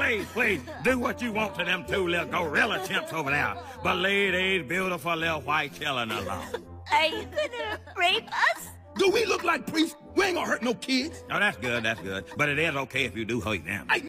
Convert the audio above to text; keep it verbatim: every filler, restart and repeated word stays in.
please, please, do what you want to them two little gorilla chimps over there. But leave these beautiful little white children alone. Are you gonna rape us? Do we look like priests? We ain't gonna hurt no kids. No, that's good, that's good. But it is okay if you do hurt them. Hey,